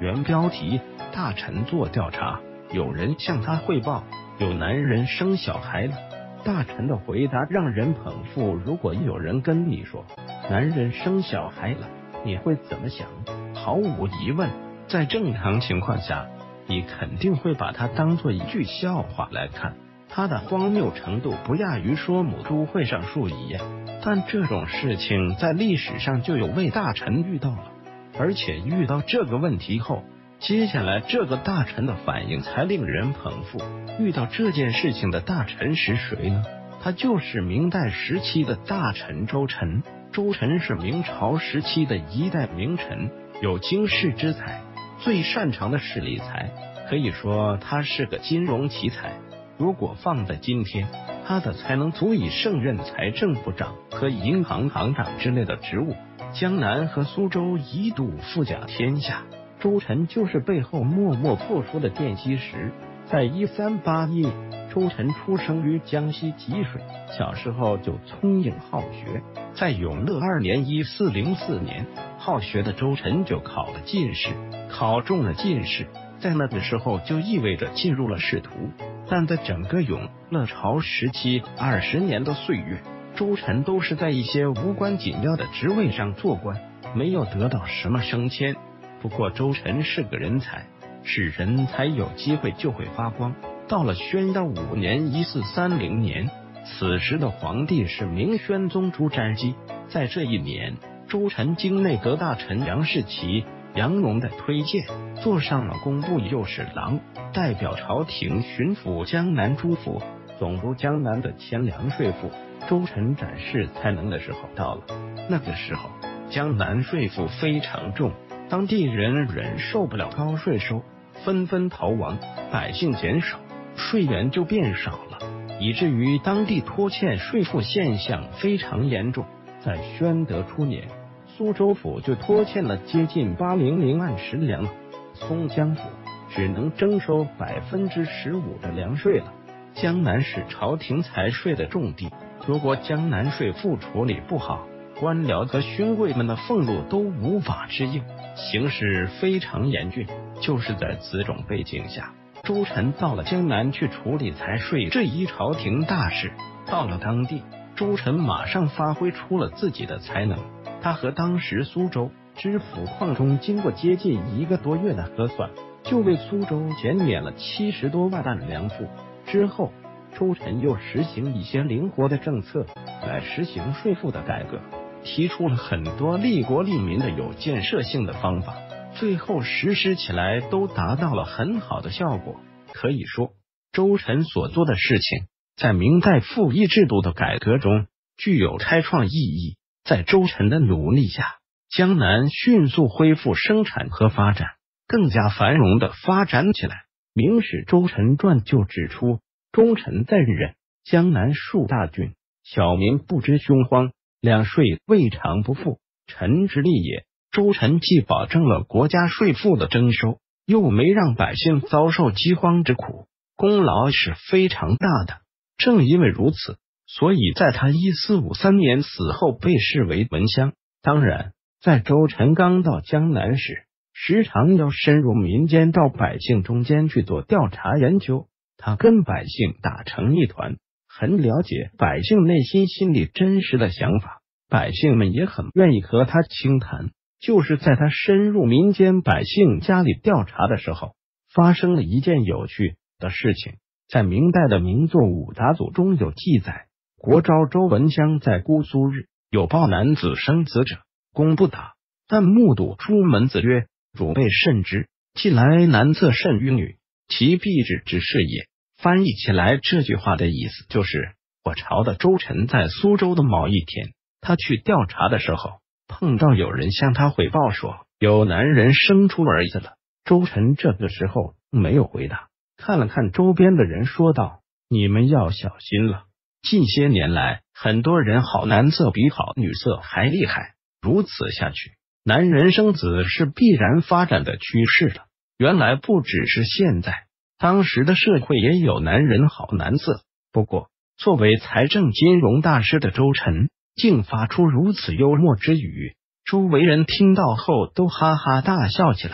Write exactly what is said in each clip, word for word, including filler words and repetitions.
原标题：大臣做调查，有人向他汇报，有男人生小孩了。大臣的回答让人捧腹。如果有人跟你说男人生小孩了，你会怎么想？毫无疑问，在正常情况下，你肯定会把它当作一句笑话来看，它的荒谬程度不亚于说母猪会上树一样。但这种事情在历史上就有位大臣遇到了，而且遇到这个问题后，接下来这个大臣的反应才令人捧腹。遇到这件事情的大臣是谁呢？他就是明代时期的大臣周臣。周臣是明朝时期的一代名臣，有经世之才，最擅长的是理财，可以说他是个金融奇才。如果放在今天，他的才能足以胜任财政部长和银行行长之类的职务。江南和苏州一度富甲天下，周臣就是背后默默付出的奠基石。在一三八一，周臣出生于江西吉水，小时候就聪颖好学。在永乐二年一四零四年，好学的周臣就考了进士，考中了进士，在那个时候就意味着进入了仕途。但在整个永乐朝时期二十年的岁月，周臣都是在一些无关紧要的职位上做官，没有得到什么升迁。不过周臣是个人才，是人才有机会就会发光。到了宣道五年一四三零年，此时的皇帝是明宣宗朱瞻基。在这一年，周臣经内阁大臣杨士奇、杨荣的推荐，坐上了工部右侍郎，代表朝廷巡抚江南诸府，总督江南的钱粮税赋。周臣展示才能的时候到了。那个时候，江南税赋非常重，当地人忍受不了高税收，纷纷逃亡，百姓减少，税源就变少了，以至于当地拖欠税赋现象非常严重。在宣德初年，苏州府就拖欠了接近八零零万石粮，松江府只能征收百分之十五的粮税了。江南是朝廷财税的重地，如果江南税赋处理不好，官僚和勋贵们的俸禄都无法支应，形势非常严峻。就是在此种背景下，周臣到了江南去处理财税这一朝廷大事。到了当地，周臣马上发挥出了自己的才能。他和当时苏州知府邝中经过接近一个多月的核算，就为苏州减免了七十多万担粮赋。之后，周臣又实行一些灵活的政策来实行税赋的改革，提出了很多利国利民的有建设性的方法，最后实施起来都达到了很好的效果。可以说，周臣所做的事情在明代赋役制度的改革中具有开创意义。在周臣的努力下，江南迅速恢复生产和发展，更加繁荣的发展起来。《明史·周臣传》就指出，周臣在任，江南数大郡，小民不知凶荒，粮税未尝不付，臣之利也。周臣既保证了国家税赋的征收，又没让百姓遭受饥荒之苦，功劳是非常大的。正因为如此，所以在他一四五三年死后被视为文襄。当然，在周臣刚到江南时，时常要深入民间，到百姓中间去做调查研究。他跟百姓打成一团，很了解百姓内心心里真实的想法，百姓们也很愿意和他倾谈。就是在他深入民间百姓家里调查的时候，发生了一件有趣的事情。在明代的名作《五达祖》中有记载，国昭周文襄在姑苏日，有报男子生子者，公不达，但目睹出门子曰：汝辈慎之，既来男色甚于女，其必止之是也。翻译起来，这句话的意思就是，我朝的周臣在苏州的某一天，他去调查的时候，碰到有人向他汇报说，有男人生出儿子了。周臣这个时候没有回答，看了看周边的人，说道：你们要小心了，近些年来，很多人好男色比好女色还厉害，如此下去，男人生子是必然发展的趋势了。原来不只是现在，当时的社会也有男人好男色。不过，作为财政金融大师的周臣，竟发出如此幽默之语，周围人听到后都哈哈大笑起来。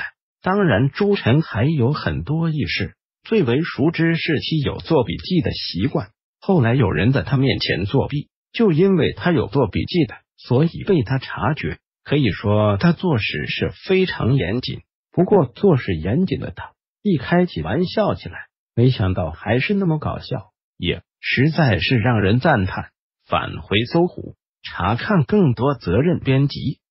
当然，周晨还有很多轶事，最为熟知是其有做笔记的习惯。后来有人在他面前作弊，就因为他有做笔记的，所以被他察觉。可以说他做事是非常严谨。不过做事严谨的他，一开起玩笑起来，没想到还是那么搞笑，也实在是让人赞叹。返回搜狐，查看更多责任编辑。